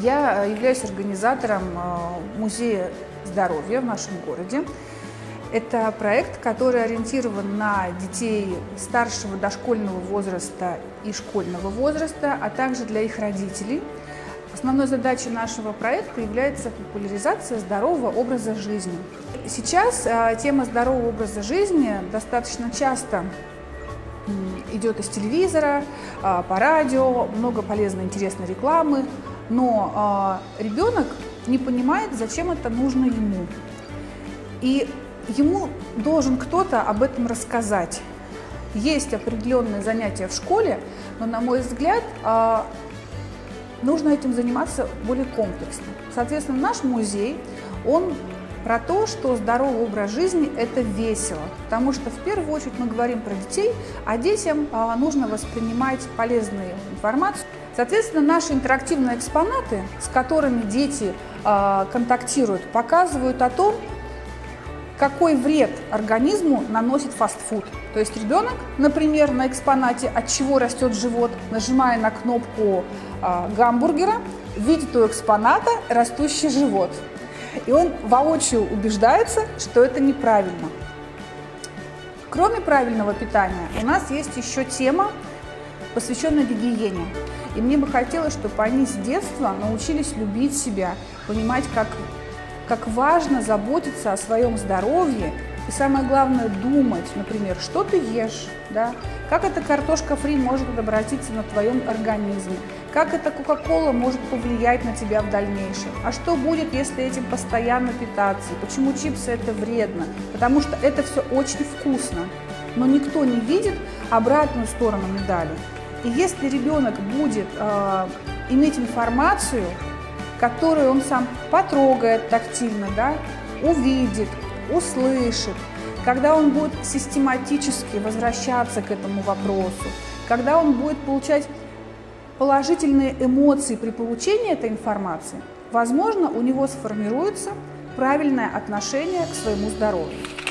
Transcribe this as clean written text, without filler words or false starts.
Я являюсь организатором музея здоровья в нашем городе. Это проект, который ориентирован на детей старшего дошкольного возраста и школьного возраста, а также для их родителей. Основной задачей нашего проекта является популяризация здорового образа жизни. Сейчас тема здорового образа жизни достаточно часто идет из телевизора, по радио, много полезной, интересной рекламы, но ребенок не понимает, зачем это нужно ему. И ему должен кто-то об этом рассказать. Есть определенные занятия в школе, но, на мой взгляд, нужно этим заниматься более комплексно. Соответственно, наш музей, он про то, что здоровый образ жизни – это весело, потому что в первую очередь мы говорим про детей, а детям нужно воспринимать полезную информацию. Соответственно, наши интерактивные экспонаты, с которыми дети контактируют, показывают о том, какой вред организму наносит фастфуд. То есть ребенок, например, на экспонате «От чего растет живот», нажимая на кнопку гамбургера, видит у экспоната растущий живот. И он воочию убеждается, что это неправильно. Кроме правильного питания, у нас есть еще тема, посвященная гигиене. И мне бы хотелось, чтобы они с детства научились любить себя, понимать, как важно заботиться о своем здоровье и, самое главное, думать, например, что ты ешь, да? Как эта картошка фри может обратиться на твоем организме, как эта кока-кола может повлиять на тебя в дальнейшем, а что будет, если этим постоянно питаться, почему чипсы это вредно, потому что это все очень вкусно, но никто не видит обратную сторону медали. И если ребенок будет иметь информацию, которую он сам потрогает тактильно, да, увидит, услышит, когда он будет систематически возвращаться к этому вопросу, когда он будет получать положительные эмоции при получении этой информации, возможно, у него сформируется правильное отношение к своему здоровью.